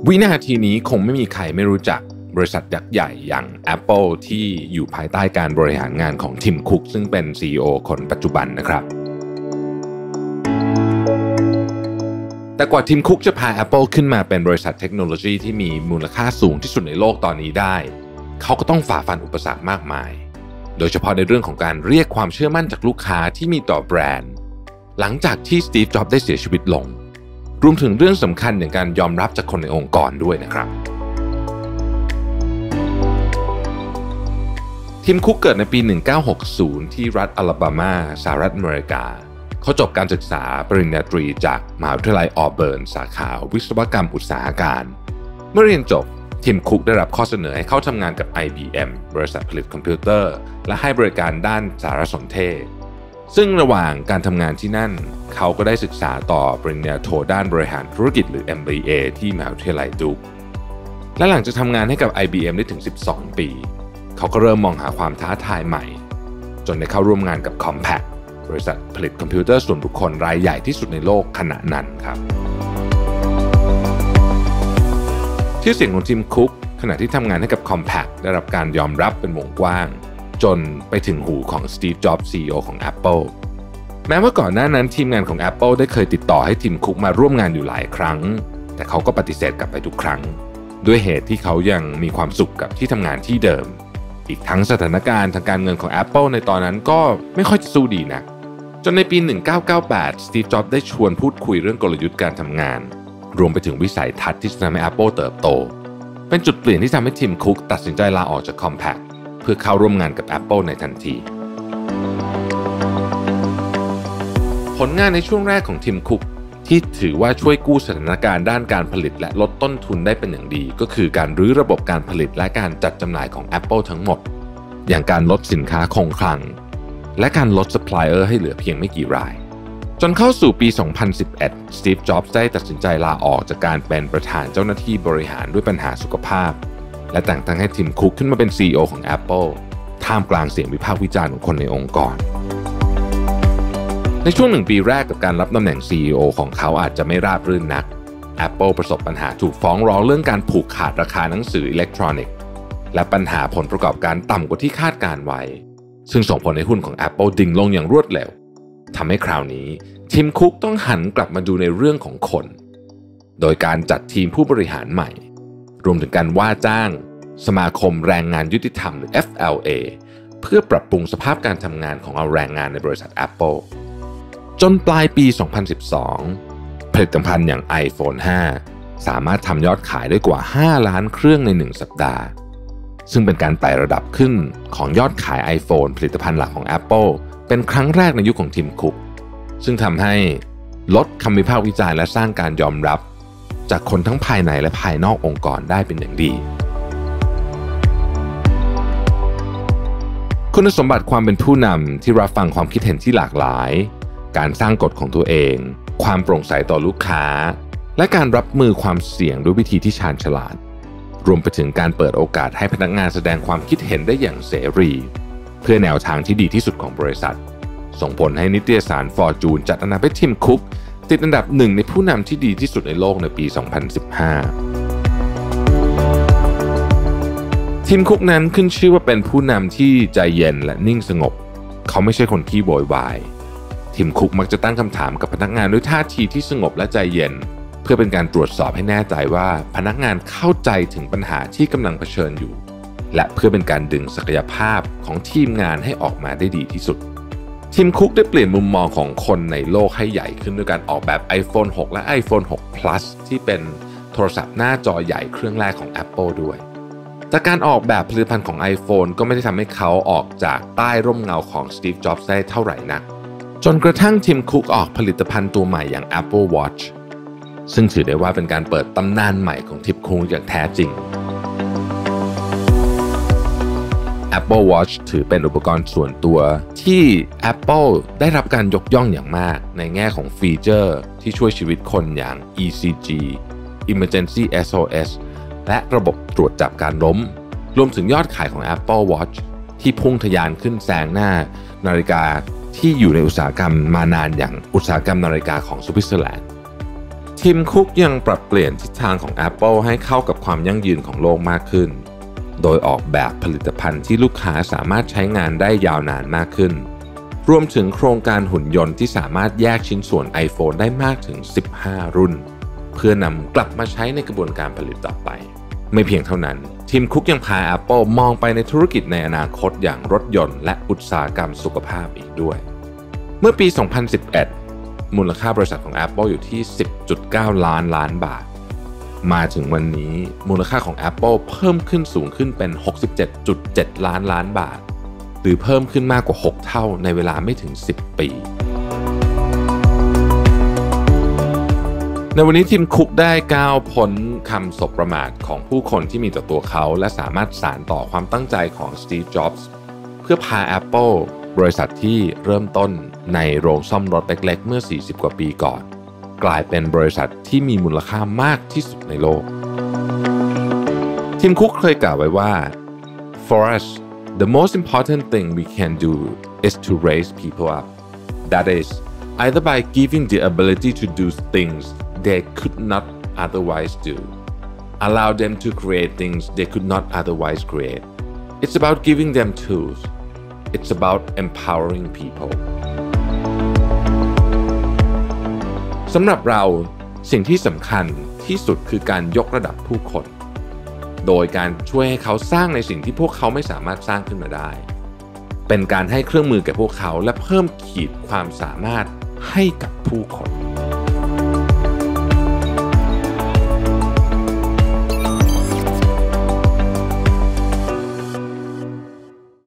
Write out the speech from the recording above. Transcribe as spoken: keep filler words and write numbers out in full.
วินาทีนี้คงไม่มีใครไม่รู้จักบริษัทยักษ์ใหญ่อย่าง Apple ที่อยู่ภายใต้การบริหารงานของทิม คุกซึ่งเป็น ซี อี โอ คนปัจจุบันนะครับแต่กว่าทิม คุกจะพา Apple ขึ้นมาเป็นบริษัทเทคโนโลยีที่มีมูลค่าสูงที่สุดในโลกตอนนี้ได้เขาก็ต้องฝ่าฟันอุปสรรคมากมายโดยเฉพาะในเรื่องของการเรียกความเชื่อมั่นจากลูกค้าที่มีต่อแบรนด์หลังจากที่สตีฟ จ็อบส์ได้เสียชีวิตลงรวมถึงเรื่องสำคัญอย่างการยอมรับจากคนในองค์กรด้วยนะครับทิม คุกเกิดในปี หนึ่งเก้าหกศูนย์ ที่รัฐอลาบามาสหรัฐอเมริกาเขาจบการศึกษาปริญญาตรีจากมหาวิทยาลัยออเบิร์นสาขาวิศวกรรมอุตสาหการเมื่อเรียนจบทิม คุกได้รับข้อเสนอให้เข้าทำงานกับ ไอ บี เอ็ม บริษัทผลิตคอมพิวเตอร์และให้บริการด้านสารสนเทศซึ่งระหว่างการทำงานที่นั่นเขาก็ได้ศึกษาต่อปริญญาโทด้านบริหารธุรกิจหรือ เอ็ม บี เอ ที่มหาวิทยาลัยดูคและหลังจากทำงานให้กับ ไอ บี เอ็ม ได้ถึงสิบสองปีเขาก็เริ่มมองหาความท้าทายใหม่จนได้เข้าร่วมงานกับ Compaq บริษัทผลิตคอมพิวเตอร์ส่วนบุคคลรายใหญ่ที่สุดในโลกขณะนั้นครับชื่อเสียงของทิม คุกขณะที่ทำงานให้กับ Compaq ได้รับการยอมรับเป็นวงกว้างจนไปถึงหูของสตีฟ จ็อบส์ ซี อี โอ ของ Apple แม้ว่าก่อนหน้านั้นทีมงานของ Apple ได้เคยติดต่อให้ทิม คุกมาร่วมงานอยู่หลายครั้งแต่เขาก็ปฏิเสธกลับไปทุกครั้งด้วยเหตุที่เขายังมีความสุขกับที่ทำงานที่เดิมอีกทั้งสถานการณ์ทางการเงินของ Apple ในตอนนั้นก็ไม่ค่อยจะสู้ดีนักจนในปี หนึ่งเก้าเก้าแปด สตีฟ จ็อบส์ได้ชวนพูดคุยเรื่องกลยุทธ์การทำงานรวมไปถึงวิสัยทัศน์ที่จะทำให้ Apple เติบโตเป็นจุดเปลี่ยนที่ทำให้ทิม คุกตัดสินใจลาออกจาก Compaq เพื่อเข้าร่วมงานกับ Apple ในทันทีผลงานในช่วงแรกของทิม คุกที่ถือว่าช่วยกู้สถานการณ์ด้านการผลิตและลดต้นทุนได้เป็นอย่างดีก็คือการรื้อระบบการผลิตและการจัดจำหน่ายของ Apple ทั้งหมดอย่างการลดสินค้าคงคลังและการลดซัพพลายเออร์ให้เหลือเพียงไม่กี่รายจนเข้าสู่ปี สองพันสิบเอ็ด สตีฟ จ็อบส์ได้ตัดสินใจลาออกจากการเป็นประธานเจ้าหน้าที่บริหารด้วยปัญหาสุขภาพและแต่งตั้งให้ทิม คุกขึ้นมาเป็น ซี อี โอ ของ Apple ท่ามกลางเสียงวิพากษ์วิจารณ์ของคนในองค์กรในช่วงหนึ่งปีแรกกับการรับตำแหน่ง ซี อี โอ ของเขาอาจจะไม่ราบรื่นนัก Apple ประสบปัญหาถูกฟ้องร้องเรื่องการผูกขาดราคาหนังสืออิเล็กทรอนิกส์และปัญหาผลประกอบการต่ำกว่าที่คาดการไว้ซึ่งส่งผลให้หุ้นของ Apple ดิ่งลงอย่างรวดเร็วทำให้คราวนี้ทิม คุกต้องหันกลับมาดูในเรื่องของคนโดยการจัดทีมผู้บริหารใหม่รวมถึงการว่าจ้างสมาคมแรงงานยุติธรรมหรือ เอฟ แอล เอ เพื่อปรับปรุงสภาพการทำงานของเอาแรงงานในบริษัท Apple จนปลายปี สองพันสิบสอง ผลิตภัณฑ์อย่าง ไอโฟน ห้า สามารถทำยอดขายได้กว่าห้าล้านเครื่องในหนึ่งสัปดาห์ซึ่งเป็นการไต่ระดับขึ้นของยอดขาย iPhone ผลิตภัณฑ์หลักของ Apple เป็นครั้งแรกในยุคของทิม คุกซึ่งทำให้ลดคำวิพากษ์วิจารณ์และสร้างการยอมรับจากคนทั้งภายในและภายนอกองค์กรได้เป็นอย่างดีคุณสมบัติความเป็นผู้นำที่รับฟังความคิดเห็นที่หลากหลายการสร้างกฎของตัวเองความโปร่งใสต่อลูกค้าและการรับมือความเสี่ยงด้วยวิธีที่ชาญฉลาดรวมไปถึงการเปิดโอกาสให้พนักงานแสดงความคิดเห็นได้อย่างเสรีเพื่อแนวทางที่ดีที่สุดของบริษัทส่งผลให้นิตยสาร Fortune จัดอันดับให้ทิม คุกติดอันดับหนึ่งในผู้นำที่ดีที่สุดในโลกในปี สองพันสิบห้า ทิม คุกนั้นขึ้นชื่อว่าเป็นผู้นำที่ใจเย็นและนิ่งสงบเขาไม่ใช่คนขี้โวยวายทิม คุกมักจะตั้งคำถามกับพนักงานด้วยท่าทีที่สงบและใจเย็นเพื่อเป็นการตรวจสอบให้แน่ใจว่าพนักงานเข้าใจถึงปัญหาที่กำลังเผชิญอยู่และเพื่อเป็นการดึงศักยภาพของทีมงานให้ออกมาได้ดีที่สุดทิม คุกได้เปลี่ยนมุมมองของคนในโลกให้ใหญ่ขึ้นด้วยการออกแบบ ไอโฟน หก และ ไอโฟน หก Plus ที่เป็นโทรศัพท์หน้าจอใหญ่เครื่องแรกของ Apple ด้วยแต่การออกแบบผลิตภัณฑ์ของ iPhone ก็ไม่ได้ทำให้เขาออกจากใต้ร่มเงาของสตีฟ จ็อบส์ได้เท่าไหร่นักจนกระทั่งทิม คุกออกผลิตภัณฑ์ตัวใหม่อย่าง Apple Watch ซึ่งถือได้ว่าเป็นการเปิดตำนานใหม่ของทิม คุกอย่างแท้จริง Apple Watch ถือเป็นอุปกรณ์ส่วนตัวที่ Apple ได้รับการยกย่องอย่างมากในแง่ของฟีเจอร์ที่ช่วยชีวิตคนอย่าง อี ซี จี Emergency เอส โอ เอส และระบบตรวจจับการล้มรวมถึงยอดขายของ Apple Watch ที่พุ่งทะยานขึ้นแซงหน้านาฬิกาที่อยู่ในอุตสาหกรรมมานานอย่างอุตสาหกรรมนาฬิกาของสวิตเซอร์แลนด์ทีมคุกยังปรับเปลี่ยนทิศทางของ Apple ให้เข้ากับความยั่งยืนของโลกมากขึ้นโดยออกแบบผลิตภัณฑ์ที่ลูกค้าสามารถใช้งานได้ยาวนานมากขึ้นรวมถึงโครงการหุ่นยนต์ที่สามารถแยกชิ้นส่วน iPhone ได้มากถึงสิบห้ารุ่นเพื่อนำกลับมาใช้ในกระบวนการผลิตต่อไปไม่เพียงเท่านั้นทีมคุกยังพา Apple มองไปในธุรกิจในอนาคตอย่างรถยนต์และอุตสาหกรรมสุขภาพอีกด้วยเมื่อปี สองพันสิบเอ็ด มูลค่าบริษัทของ Apple อยู่ที่ สิบจุดเก้า ล้านล้านบาทมาถึงวันนี้มูลค่าของ Apple เพิ่มขึ้นสูงขึ้นเป็น หกสิบเจ็ดจุดเจ็ด ล้านล้านบาทหรือเพิ่มขึ้นมากกว่าหกเท่าในเวลาไม่ถึงสิบปีในวันนี้ทีมคุกได้ก้าวพ้นคำสบประมาทของผู้คนที่มีต่อตัวเขาและสามารถสานต่อความตั้งใจของสตีฟ จ็อบส์เพื่อพา Apple บริษัทที่เริ่มต้นในโรงซ่อมรถเล็กๆเมื่อสี่สิบกว่าปีก่อนกลายเป็นบริษัทที่มีมูลค่ามากที่สุดในโลกทีมคุกเคยกล่าวไว้ว่า for us the most important thing we can do is to raise people up that is either by giving the ability to do things they could not otherwise do allow them to create things they could not otherwise create it's about giving them tools it's about empowering peopleสำหรับเราสิ่งที่สำคัญที่สุดคือการยกระดับผู้คนโดยการช่วยให้เขาสร้างในสิ่งที่พวกเขาไม่สามารถสร้างขึ้นมาได้เป็นการให้เครื่องมือแก่พวกเขาและเพิ่มขีดความสามารถให้กับผู้คน